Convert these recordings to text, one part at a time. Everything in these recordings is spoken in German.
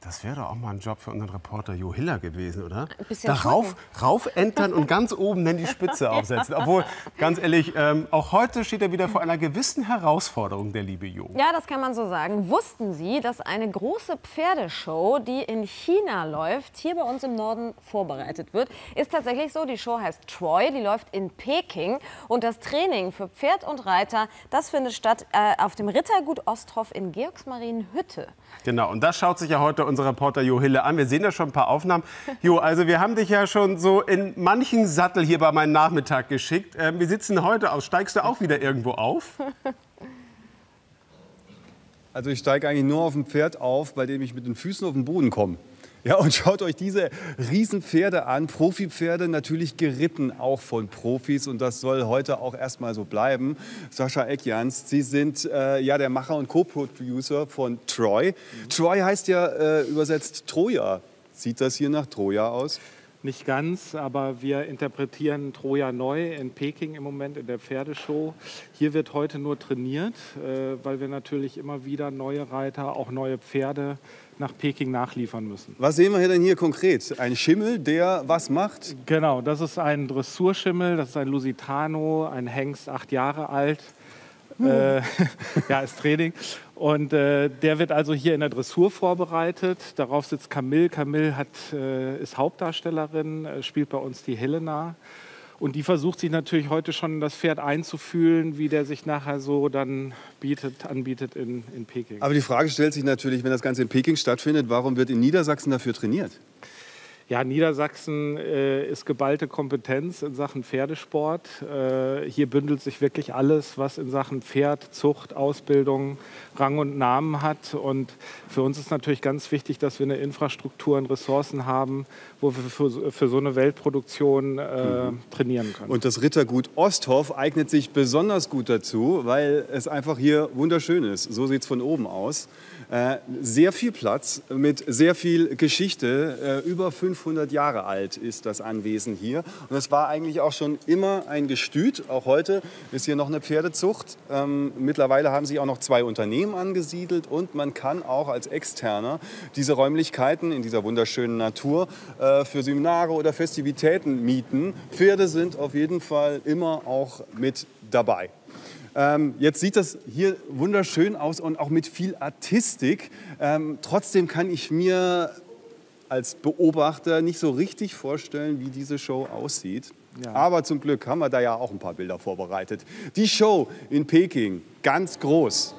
Das wäre doch auch mal ein Job für unseren Reporter Jo Hiller gewesen, oder? Ein bisschen da raufentern und ganz oben dann die Spitze aufsetzen. Obwohl, ganz ehrlich, auch heute steht er wieder vor einer gewissen Herausforderung, der liebe Jo. Ja, das kann man so sagen. Wussten Sie, dass eine große Pferdeshow, die in China läuft, hier bei uns im Norden vorbereitet wird? Ist tatsächlich so. Die Show heißt Troy, die läuft in Peking. Und das Training für Pferd und Reiter, das findet statt auf dem Rittergut Osthoff in Georgsmarienhütte. Genau, und das schaut sich ja heute unser Reporter Jo Hiller an. Wir sehen da schon ein paar Aufnahmen. Jo, also wir haben dich ja schon so in manchen Sattel hier bei meinem Nachmittag geschickt. Wie sieht es denn heute aus? Steigst du auch wieder irgendwo auf? Also ich steige eigentlich nur auf ein Pferd auf, bei dem ich mit den Füßen auf den Boden komme. Ja, und schaut euch diese Riesenpferde an, Profipferde, natürlich geritten auch von Profis, und das soll heute auch erstmal so bleiben. Sascha Eckjans, Sie sind ja der Macher und Co-Producer von Troy. Troy heißt ja übersetzt Troja. Sieht das hier nach Troja aus? Nicht ganz, aber wir interpretieren Troja neu in Peking im Moment in der Pferdeshow. Hier wird heute nur trainiert, weil wir natürlich immer wieder neue Reiter, auch neue Pferde nach Peking nachliefern müssen. Was sehen wir denn hier konkret? Ein Schimmel, der was macht? Genau, das ist ein Dressurschimmel, das ist ein Lusitano, ein Hengst, 8 Jahre alt. Ja, ist Training. Und der wird also hier in der Dressur vorbereitet. Darauf sitzt Camille. Camille ist Hauptdarstellerin, spielt bei uns die Helena. Und die versucht sich natürlich heute schon in das Pferd einzufühlen, wie der sich nachher so dann anbietet in Peking. Aber die Frage stellt sich natürlich, wenn das Ganze in Peking stattfindet, warum wird in Niedersachsen dafür trainiert? Ja, Niedersachsen ist geballte Kompetenz in Sachen Pferdesport. Hier bündelt sich wirklich alles, was in Sachen Pferd, Zucht, Ausbildung, Rang und Namen hat. Und für uns ist natürlich ganz wichtig, dass wir eine Infrastruktur und Ressourcen haben, wo wir für so eine Weltproduktion trainieren können. Und das Rittergut Osthoff eignet sich besonders gut dazu, weil es einfach hier wunderschön ist. So sieht es von oben aus. Sehr viel Platz mit sehr viel Geschichte. Über 500 Jahre alt ist das Anwesen hier. Und es war eigentlich auch schon immer ein Gestüt. Auch heute ist hier noch eine Pferdezucht. Mittlerweile haben sich auch noch 2 Unternehmen angesiedelt. Und man kann auch als Externer diese Räumlichkeiten in dieser wunderschönen Natur für Seminare oder Festivitäten mieten. Pferde sind auf jeden Fall immer auch mit dabei. Jetzt sieht das hier wunderschön aus und auch mit viel Artistik. Trotzdem kann ich mir als Beobachter nicht so richtig vorstellen, wie diese Show aussieht. Ja. Aber zum Glück haben wir da ja auch ein paar Bilder vorbereitet. Die Show in Peking, ganz groß.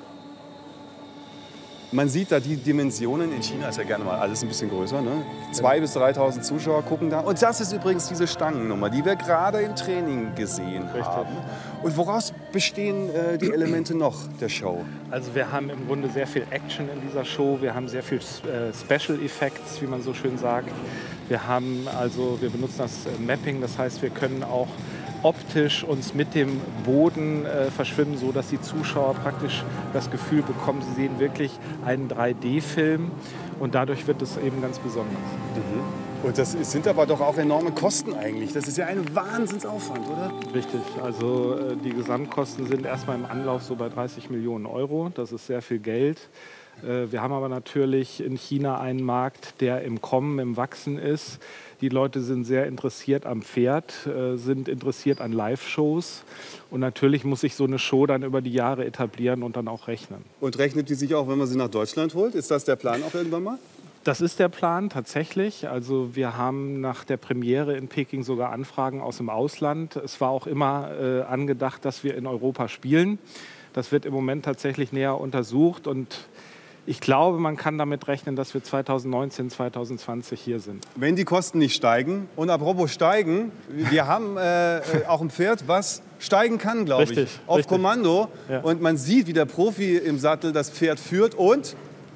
Man sieht da die Dimensionen. In China ist ja gerne mal alles ein bisschen größer. Ne? 2.000 bis 3.000 Zuschauer gucken da. Und das ist übrigens diese Stangennummer, die wir gerade im Training gesehen haben. Und woraus bestehen die Elemente noch der Show? Also wir haben im Grunde sehr viel Action in dieser Show. Wir haben sehr viel Special Effects, wie man so schön sagt. Wir benutzen das Mapping, das heißt, wir können auch optisch uns mit dem Boden verschwimmen, so dass die Zuschauer praktisch das Gefühl bekommen, sie sehen wirklich einen 3D-Film, und dadurch wird es eben ganz besonders. Und das sind aber doch auch enorme Kosten eigentlich. Das ist ja ein Wahnsinnsaufwand, oder? Richtig, also die Gesamtkosten sind erstmal im Anlauf so bei 30 Millionen Euro. Das ist sehr viel Geld. Wir haben aber natürlich in China einen Markt, der im Kommen, im Wachsen ist. Die Leute sind sehr interessiert am Pferd, sind interessiert an Live-Shows. Und natürlich muss sich so eine Show dann über die Jahre etablieren und dann auch rechnen. Und rechnet die sich auch, wenn man sie nach Deutschland holt? Ist das der Plan auch irgendwann mal? Das ist der Plan tatsächlich. Also wir haben nach der Premiere in Peking sogar Anfragen aus dem Ausland. Es war auch immer angedacht, dass wir in Europa spielen. Das wird im Moment tatsächlich näher untersucht, und ich glaube, man kann damit rechnen, dass wir 2019, 2020 hier sind. Wenn die Kosten nicht steigen. Und apropos steigen, wir haben auch ein Pferd, was steigen kann, glaube ich. Auf Kommando. Ja. Und man sieht, wie der Profi im Sattel das Pferd führt, und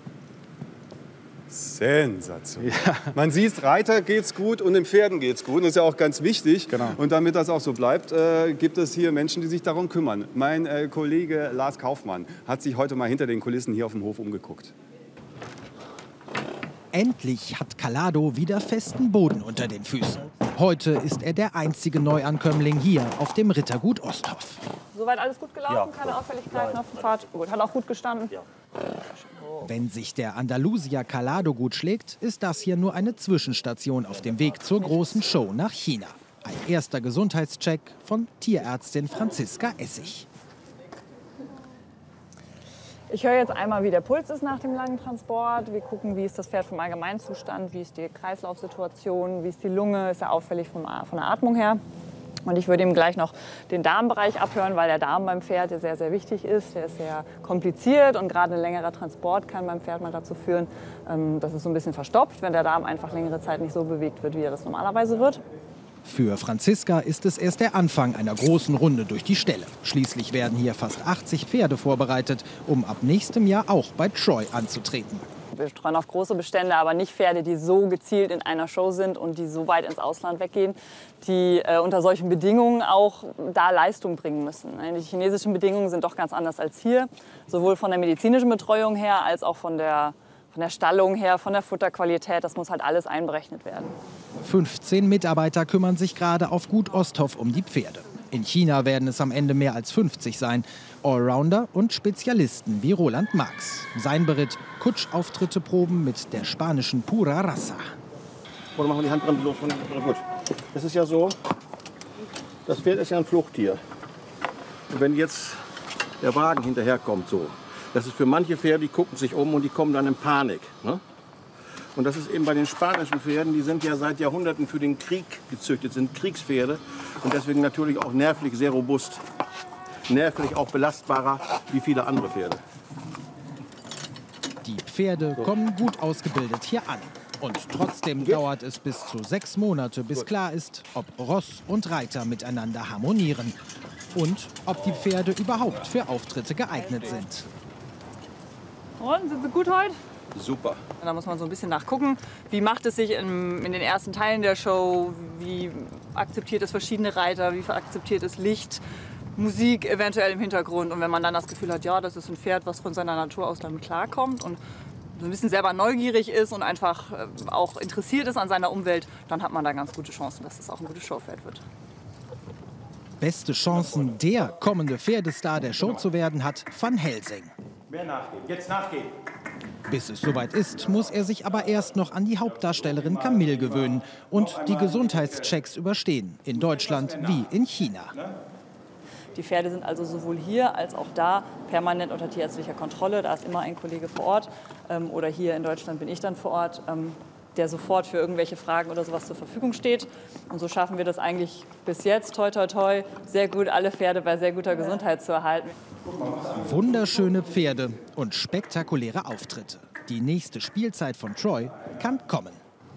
sensationell. Ja. Man sieht, Reiter geht's gut und den Pferden geht's gut. Das ist ja auch ganz wichtig. Genau. Und damit das auch so bleibt, gibt es hier Menschen, die sich darum kümmern. Mein Kollege Lars Kaufmann hat sich heute mal hinter den Kulissen hier auf dem Hof umgeguckt. Endlich hat Calado wieder festen Boden unter den Füßen. Heute ist er der einzige Neuankömmling hier auf dem Rittergut Osthoff. Soweit alles gut gelaufen? Ja, keine Auffälligkeiten auf dem Pfad? Gut, hat auch gut gestanden? Ja. Wenn sich der Andalusier Calado gut schlägt, ist das hier nur eine Zwischenstation auf dem Weg zur großen Show nach China. Ein erster Gesundheitscheck von Tierärztin Franziska Essig. Ich höre jetzt einmal, wie der Puls ist nach dem langen Transport. Wir gucken, wie ist das Pferd vom Allgemeinzustand, wie ist die Kreislaufsituation, wie ist die Lunge, ist er auffällig von der Atmung her. Und ich würde ihm gleich noch den Darmbereich abhören, weil der Darm beim Pferd ja sehr, sehr wichtig ist. Der ist sehr kompliziert und gerade ein längerer Transport kann beim Pferd mal dazu führen, dass es so ein bisschen verstopft, wenn der Darm einfach längere Zeit nicht so bewegt wird, wie er das normalerweise wird. Für Franziska ist es erst der Anfang einer großen Runde durch die Ställe. Schließlich werden hier fast 80 Pferde vorbereitet, um ab nächstem Jahr auch bei Troy anzutreten. Wir streuen auf große Bestände, aber nicht Pferde, die so gezielt in einer Show sind und die so weit ins Ausland weggehen, die unter solchen Bedingungen auch da Leistung bringen müssen. Die chinesischen Bedingungen sind doch ganz anders als hier, sowohl von der medizinischen Betreuung her als auch von der Stallung her, von der Futterqualität. Das muss halt alles einberechnet werden. 15 Mitarbeiter kümmern sich gerade auf Gut Osthoff um die Pferde. In China werden es am Ende mehr als 50 sein. Allrounder und Spezialisten wie Roland Marx. Sein Beritt: Kutschauftritte proben mit der spanischen Pura Raza. Oder machen wir die Handbremse los? Gut. Es ist ja so, das Pferd ist ja ein Fluchttier. Und wenn jetzt der Wagen hinterherkommt, so, das ist für manche Pferde, die gucken sich um und die kommen dann in Panik. Ne? Und das ist eben bei den spanischen Pferden, die sind ja seit Jahrhunderten für den Krieg gezüchtet, sind Kriegspferde und deswegen natürlich auch nervlich sehr robust. Nervlich auch belastbarer wie viele andere Pferde. Die Pferde kommen gut ausgebildet hier an. Und trotzdem dauert es bis zu 6 Monate, bis klar ist, ob Ross und Reiter miteinander harmonieren. Und ob die Pferde überhaupt für Auftritte geeignet sind. Und, sind sie gut heute? Super. Da muss man so ein bisschen nachgucken, wie macht es sich in den ersten Teilen der Show, wie akzeptiert es verschiedene Reiter, wie akzeptiert es Licht, Musik eventuell im Hintergrund. Und wenn man dann das Gefühl hat, ja, das ist ein Pferd, was von seiner Natur aus damit klarkommt und so ein bisschen selber neugierig ist und einfach auch interessiert ist an seiner Umwelt, dann hat man da ganz gute Chancen, dass es auch ein gutes Showpferd wird. Beste Chancen, der kommende Pferdestar der Show zu werden, hat Van Helsing. Mehr nachgehen, jetzt nachgehen. Bis es soweit ist, muss er sich aber erst noch an die Hauptdarstellerin Camille gewöhnen und die Gesundheitschecks überstehen, in Deutschland wie in China. Die Pferde sind also sowohl hier als auch da permanent unter tierärztlicher Kontrolle. Da ist immer ein Kollege vor Ort. Oder hier in Deutschland bin ich dann vor Ort, der sofort für irgendwelche Fragen oder sowas zur Verfügung steht. Und so schaffen wir das eigentlich bis jetzt, toi toi toi, sehr gut, alle Pferde bei sehr guter Gesundheit zu erhalten. Wunderschöne Pferde und spektakuläre Auftritte. Die nächste Spielzeit von Troy kann kommen.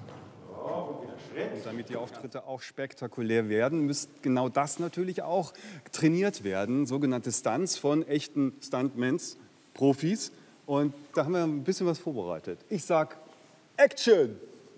Und damit die Auftritte auch spektakulär werden, müsste genau das natürlich auch trainiert werden. Sogenannte Stunts von echten Stuntmans, Profis. Und da haben wir ein bisschen was vorbereitet. Ich sag Action!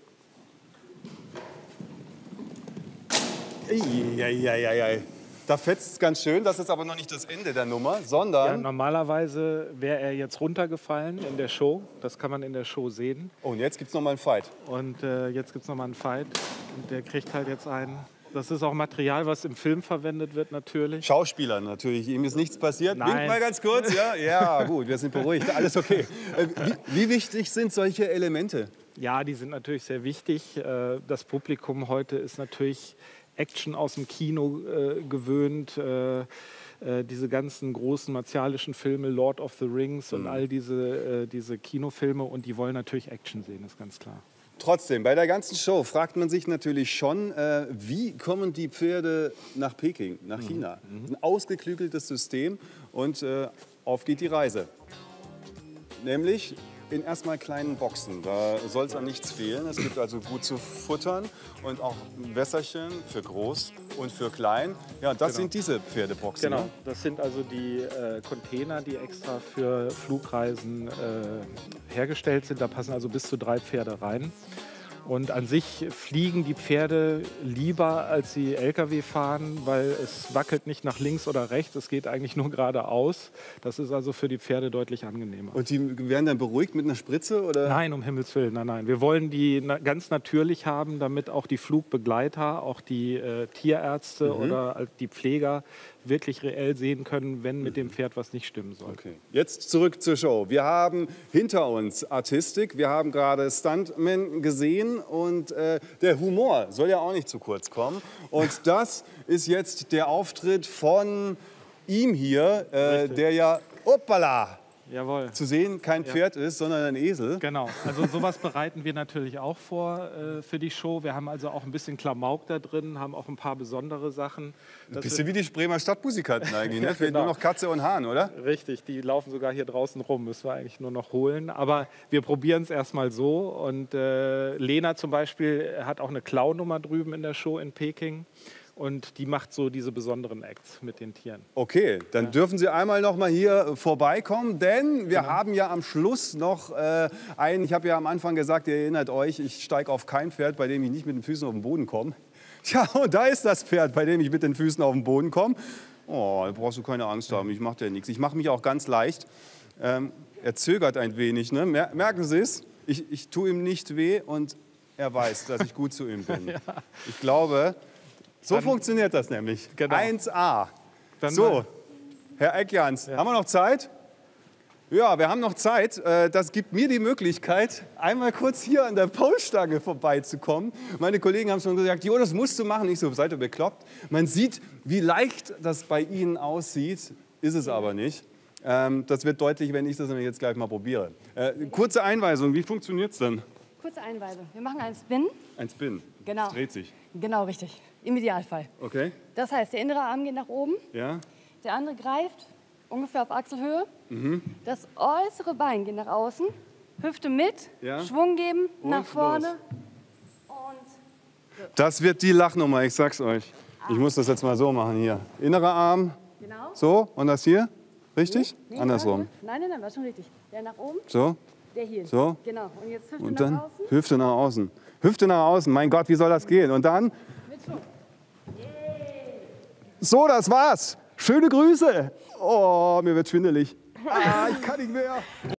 Eieieiei. Da fetzt es ganz schön. Das ist aber noch nicht das Ende der Nummer, sondern... Ja, normalerweise wäre er jetzt runtergefallen in der Show. Das kann man in der Show sehen. Oh, und jetzt gibt es noch mal einen Fight. Und jetzt gibt es nochmal einen Fight. Und der kriegt halt jetzt einen. Das ist auch Material, was im Film verwendet wird natürlich. Schauspieler natürlich. Ihm ist nichts passiert. Nein. Wink mal ganz kurz. Ja, ja, gut, wir sind beruhigt. Alles okay. Wie wichtig sind solche Elemente? Ja, die sind natürlich sehr wichtig. Das Publikum heute ist natürlich Action aus dem Kino gewöhnt. Diese ganzen großen martialischen Filme, Lord of the Rings und all diese Kinofilme. Und die wollen natürlich Action sehen, ist ganz klar. Trotzdem, bei der ganzen Show fragt man sich natürlich schon, wie kommen die Pferde nach Peking, nach China? Ein ausgeklügeltes System und auf geht die Reise. Nämlich in erstmal kleinen Boxen. Da soll es an nichts fehlen. Es gibt also gut zu futtern und auch ein Wässerchen für groß und für klein. Ja, das sind diese Pferdeboxen. Genau, Ne? das sind also die Container, die extra für Flugreisen hergestellt sind. Da passen also bis zu 3 Pferde rein. Und an sich fliegen die Pferde lieber, als sie LKW fahren, weil es wackelt nicht nach links oder rechts, es geht eigentlich nur geradeaus. Das ist also für die Pferde deutlich angenehmer. Und die werden dann beruhigt mit einer Spritze? Oder? Nein, um Himmels Willen, nein. Wir wollen die ganz natürlich haben, damit auch die Flugbegleiter, auch die Tierärzte oder die Pfleger wirklich reell sehen können, wenn mit dem Pferd was nicht stimmen soll. Okay. Jetzt zurück zur Show. Wir haben hinter uns Artistik, wir haben gerade Stuntmen gesehen und der Humor soll ja auch nicht zu kurz kommen. Und das ist jetzt der Auftritt von ihm hier, der ja, hoppala, Jawohl. zu sehen kein Pferd ist, sondern ein Esel. Genau, also sowas bereiten wir natürlich auch vor für die Show. Wir haben also auch ein bisschen Klamauk da drin, haben auch ein paar besondere Sachen. Ein bisschen wie die Bremer Stadtmusikanten eigentlich, ne? Fehlt Genau. nur noch Katze und Hahn, oder? Richtig, die laufen sogar hier draußen rum, müssen wir eigentlich nur noch holen. Aber wir probieren es erstmal so. Und Lena zum Beispiel hat auch eine Klaunummer drüben in der Show in Peking. Und die macht so diese besonderen Acts mit den Tieren. Okay, dann dürfen Sie einmal noch mal hier vorbeikommen, denn wir haben ja am Schluss noch einen, ich habe ja am Anfang gesagt, ihr erinnert euch, ich steige auf kein Pferd, bei dem ich nicht mit den Füßen auf den Boden komme. Tja, und da ist das Pferd, bei dem ich mit den Füßen auf den Boden komme. Oh, da brauchst du keine Angst haben, ich mache dir nichts. Ich mache mich auch ganz leicht. Er zögert ein wenig, ne? Merken Sie es? Ich tue ihm nicht weh und er weiß, dass ich gut zu ihm bin. Ja. Ich glaube... So funktioniert das nämlich. Genau. 1A. Dann So, Herr Eckjans, haben wir noch Zeit? Ja, wir haben noch Zeit. Das gibt mir die Möglichkeit, einmal kurz hier an der Pole-Stange vorbeizukommen. Meine Kollegen haben schon gesagt, Jo, das musst du machen. Ich so, seid ihr bekloppt? Man sieht, wie leicht das bei Ihnen aussieht, ist es aber nicht. Das wird deutlich, wenn ich das jetzt gleich mal probiere. Kurze Einweisung, wie funktioniert es denn? Kurze Einweisung. Wir machen einen Spin. Ein Spin. Genau. Das dreht sich. Genau, richtig. Im Idealfall. Okay. Das heißt, der innere Arm geht nach oben, Ja. der andere greift ungefähr auf Achselhöhe. Das äußere Bein geht nach außen, Hüfte mit, Ja. Schwung geben, Und nach vorne. los. Und Das wird die Lachnummer, ich sag's euch. Ich muss das jetzt mal so machen hier. Innerer Arm, genau. so, und das hier? Richtig? Nee, Andersrum. Nein, war schon richtig. Der nach oben, So, der hier. so. Genau. Und jetzt Hüfte Und nach dann außen. Hüfte nach außen. Hüfte nach außen, mein Gott, wie soll das gehen? Und dann, Mit Schwung. so, das war's. Schöne Grüße. Oh, mir wird schwindelig. Ich kann nicht mehr.